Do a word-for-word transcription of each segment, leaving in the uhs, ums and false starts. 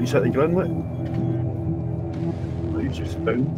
He's hit the ground, look. He's just found.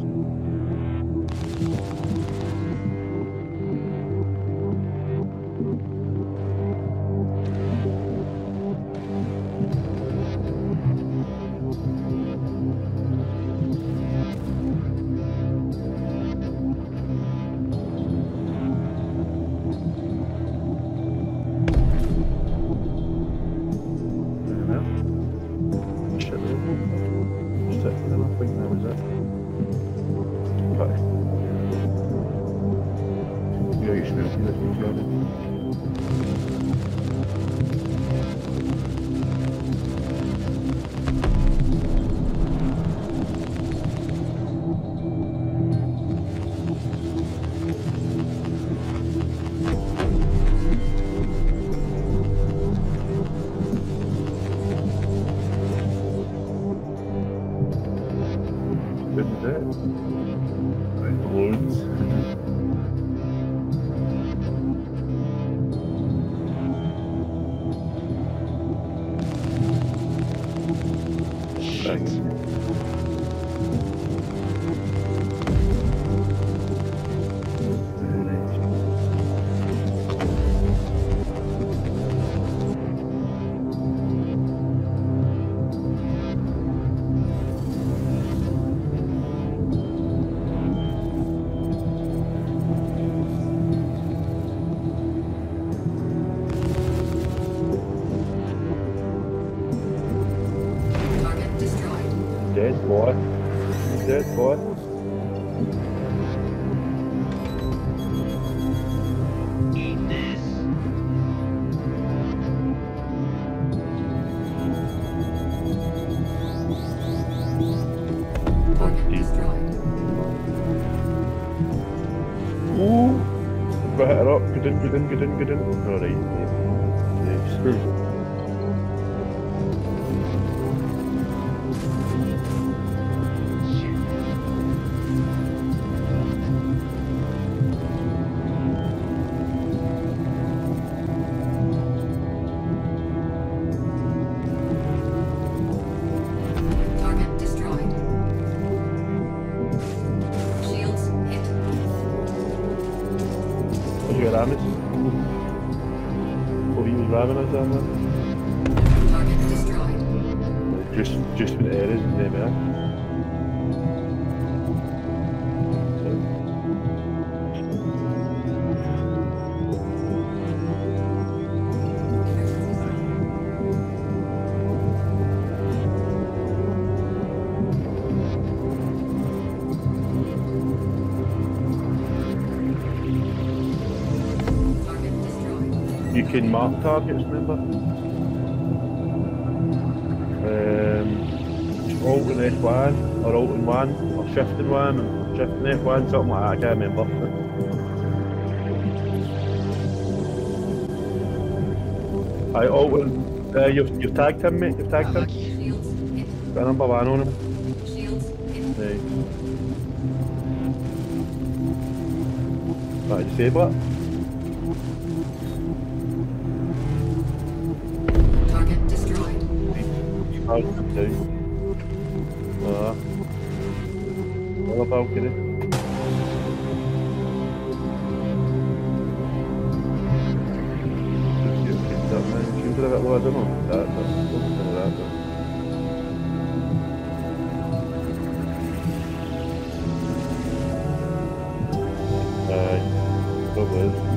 Dead boy. Dead boy. Eat this. Target destroyed. Ooh! Got hit her up. Good in, good in, good in, good in. Alright. Nice. Target destroyed. Just, just with errors in them, yeah. You can mark targets, remember? Um, Alt and F one, or Alt and one, or Shift and one, or Shift and F one, something like that, I can't remember. I Alt and, uh, you've, you've tagged him, mate, you've tagged him. Got a number one on him. Right. Right, disable it. Out down. Ah. Another balcony. Seems a bit low, I don't know. That, that's something like that. Aye. Probably is.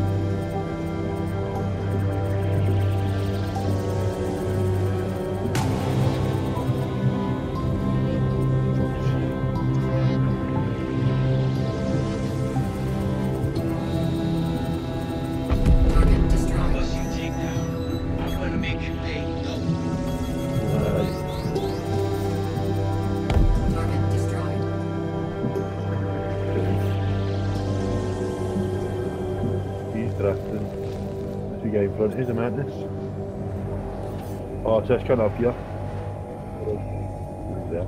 Guy in front is a madness. Oh, it's just kind of up here. There.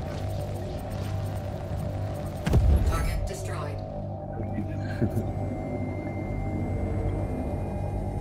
Target destroyed.